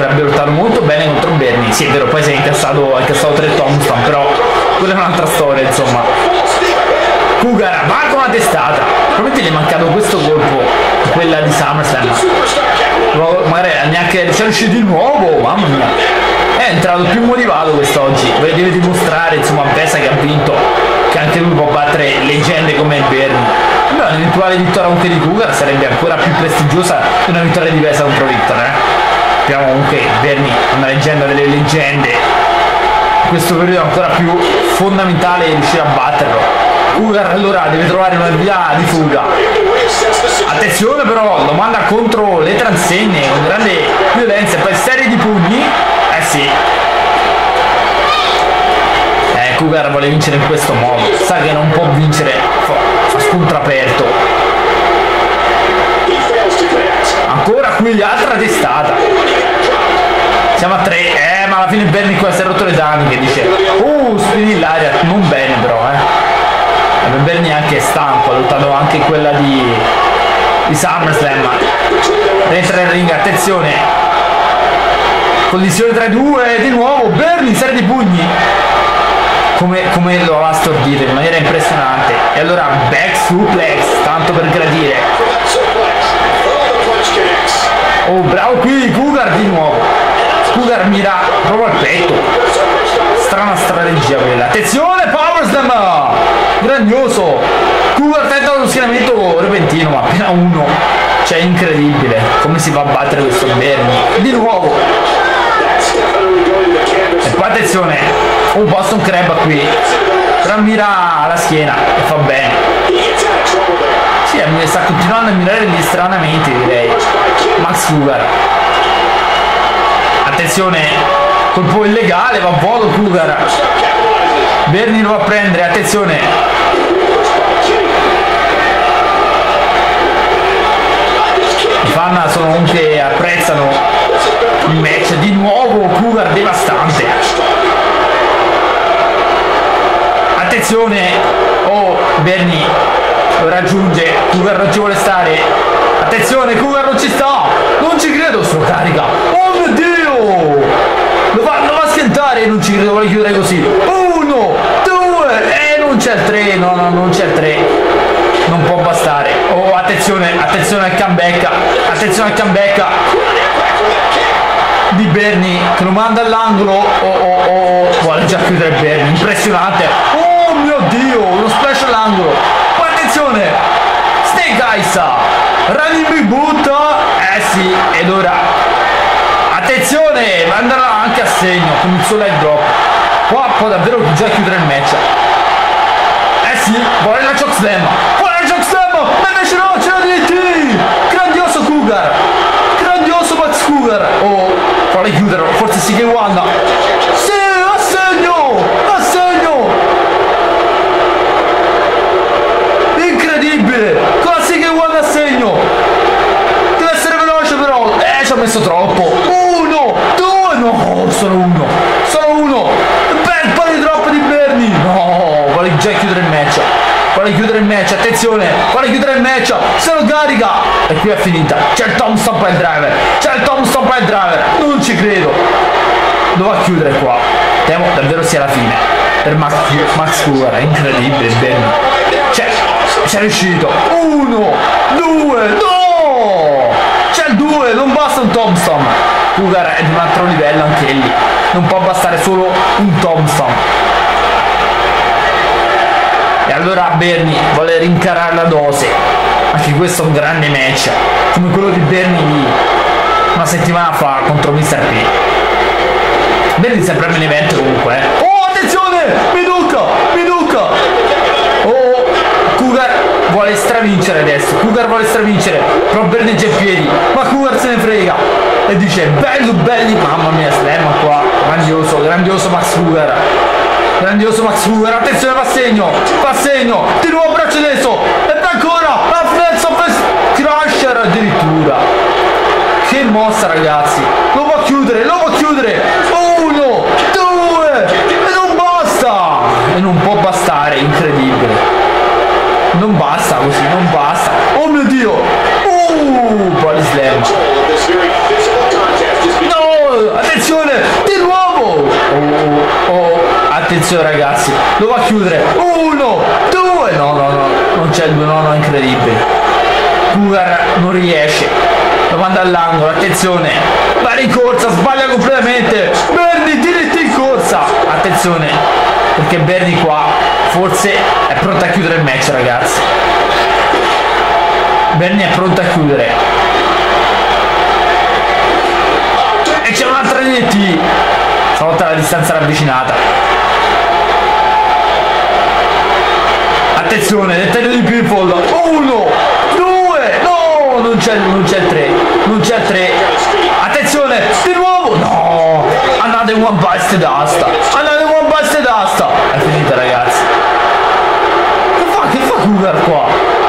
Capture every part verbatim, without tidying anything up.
sembra abbia lottato molto bene contro Bernie. Sì, è vero, poi si è incassato, ha incassato tre tombstone, però quella è un'altra storia, insomma. Cougar va con la testata, probabilmente gli è mancato questo colpo, quella di SummerSlam, magari neanche c'è riuscito di nuovo, mamma mia, è entrato più motivato quest'oggi, deve dimostrare insomma a Besa che ha vinto, che anche lui può battere leggende come Bernie. Beh, un'eventuale vittoria anche di Cougar sarebbe ancora più prestigiosa di una vittoria di Besa contro Victor, eh? Abbiamo comunque Bernie, una leggenda delle leggende, in questo periodo è ancora più fondamentale riuscire a batterlo. Cougar allora deve trovare una via di fuga. Attenzione però, lo manda contro le transenne con grande violenza e poi serie di pugni. Eh sì. Eh, Cougar vuole vincere in questo modo, sa che non può vincere a scontro aperto. Ancora qui altra testata. Siamo a tre, eh ma alla fine Bernie qua si è rotto le taniche, dice uh spini l'aria, non bene però eh. Bernie anche stanco, ha lottato anche quella di, di SummerSlam. Rientra nel ring, attenzione, collisione tra i due, di nuovo Bernie, serie di pugni, come, come lo va a stordire in maniera impressionante. E allora back suplex, tanto per gradire. Oh bravo qui Cougar di nuovo, Cougar mira proprio al petto, strana strategia quella. Attenzione Power Slam, grandioso. Cougar tenta uno schieramento repentino ma appena uno, cioè incredibile come si va a battere questo Bernie di nuovo. E poi attenzione, un Boston Crab qui, però mira alla schiena e fa bene. Sì, sta continuando a mirare gli stranamenti, direi Max Cougar. Attenzione, colpo illegale, va a volo Cougar. Bernie lo va a prendere, attenzione. I fan sono comunque apprezzano il match, di nuovo Cougar devastante. Attenzione, oh Bernie lo raggiunge, Cougar non ci vuole stare. Attenzione, Cougar non ci sta, non ci credo, sto carica. Oh mio Dio, lo va, lo va a schiantare, non ci credo, vuole chiudere così. Uno, due, e non c'è il tre, no, no, non c'è il tre, non può bastare. Oh, attenzione, attenzione al comeback, attenzione al comeback di Bernie che lo manda all'angolo. Oh, oh, oh, vuole già chiudere Bernie, impressionante. Oh mio Dio, uno splash all'angolo. Poi attenzione, Snake Ice, running big boot, eh sì, ed ora attenzione, andrà anche a segno con il suo leg drop. Qua può davvero già chiudere il match. Eh sì, vuole la choke slam, vuole la choke slam, ma invece no, c'è la D D T. Grandioso Cougar, grandioso Max Cougar. Oh, vuole chiuderlo, forse sì che Wanda. Sì, a segno, a segno. Incredibile, con la sì che Wanda a segno. Deve essere veloce però, eh ci ha messo troppo. Uno, due, no, solo uno, solo uno. Bel po' di drop di Bernie. No, vuole già chiudere il match, vuole chiudere il match, attenzione, vuole chiudere il match, se lo carica e qui è finita. C'è il Tom Stomp al driver, c'è il Tom Stomp al driver, non ci credo, lo va a chiudere qua. Temo davvero sia la fine per Max, Max Cougar, è incredibile Bernie, c'è, c'è riuscito. Uno, due, no, c'è il due, non basta un Tom Stomp. Cougar è di un altro livello anche lì, non può bastare solo un Tom Stomp. E allora Bernie vuole rincarare la dose, anche questo è un grande match come quello di Bernie di una settimana fa contro mister P. Bernie sempre in evento comunque, eh. Oh attenzione, mi duca, mi duca. Oh, Cougar vuole stravincere adesso, Cougar vuole stravincere, però Bernie c'è in piedi, ma Cougar se ne frega e dice bello belli, mamma mia, slam qua, grandioso, grandioso Max Cougar. Grandioso Max Cougar, attenzione, va a segno, va a segno, di nuovo braccio destro, e poi ancora, la flex of crusher addirittura. Che mossa ragazzi, lo può chiudere, lo può chiudere, uno, due, e non basta, e non può bastare, incredibile, non basta così, non basta, oh mio Dio, uh, body slam. No, attenzione ragazzi, lo va a chiudere, uno, due, no no no, non c'è il due, no no, incredibile. Cougar non riesce, lo manda all'angolo, attenzione, va in corsa, sbaglia completamente, Bernie diritto in corsa, attenzione, perché Bernie qua forse è pronto a chiudere il match ragazzi, Bernie è pronto a chiudere, e c'è un'altra D D T, stavolta la distanza ravvicinata, attenzione, nel taglio di pinfall, uno, due, no, non c'è non c'è il tre, non c'è il tre, attenzione, di nuovo, no, andate one bust d'asta, andate one bust d'asta, è finita ragazzi, che fa, che fa Cougar qua?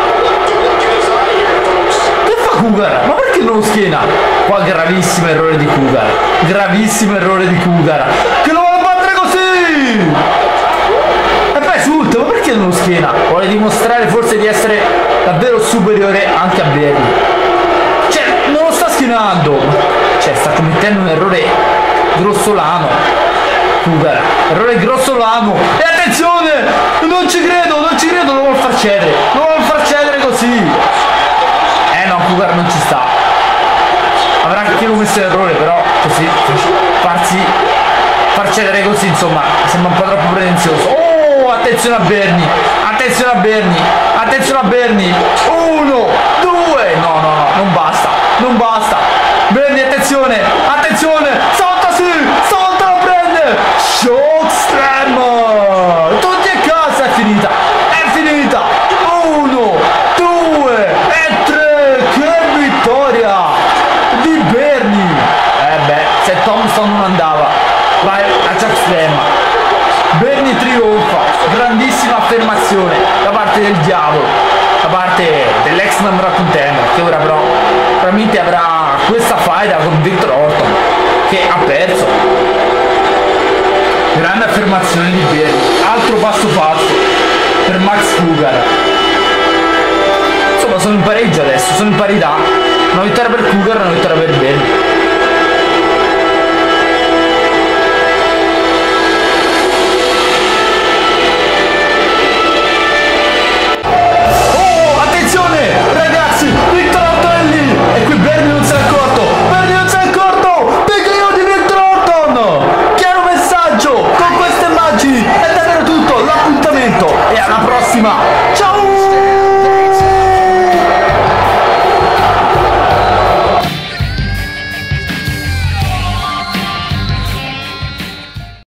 Che fa Cougar? Ma perché non lo schiena? Qua gravissimo errore di Cougar, gravissimo errore di Cougar, che lo vuole battere così! E poi sulta, ma perché non lo schiena? Vuole dimostrare forse di essere davvero superiore anche a Bernie. Cioè, non lo sta schienando! Cioè, sta commettendo un errore grossolano. Cougar, errore grossolano. E attenzione! Non ci credo, non ci credo, lo vuole far cedere. Lo vuole far cedere così. Eh no, Cougar non ci sta. Avrà anche commesso l'errore, però così farsi far cedere così, insomma, sembra un po' troppo pretenzioso. Oh, attenzione a Bernie, attenzione a Bernie, attenzione a Bernie, uno, due, no, no, no, non basta, non basta, Bernie, attenzione, attenzione, salta sì, salta, la prende, Chokeslam, tutti a casa, è finita, è finita, uno, due e tre, che vittoria di Bernie. Eh beh, se Thompson non andava, vai a Chokeslam, Bernie trionfa, grandissima affermazione da parte del diavolo, da parte dell'ex number one contender, che ora però probabilmente avrà questa faida con Victor Orton, che ha perso. Grande affermazione di Bernie, altro passo falso per Max Cougar. Insomma, sono in pareggio adesso, sono in parità, una vittoria per Cougar e una vittoria per Bernie.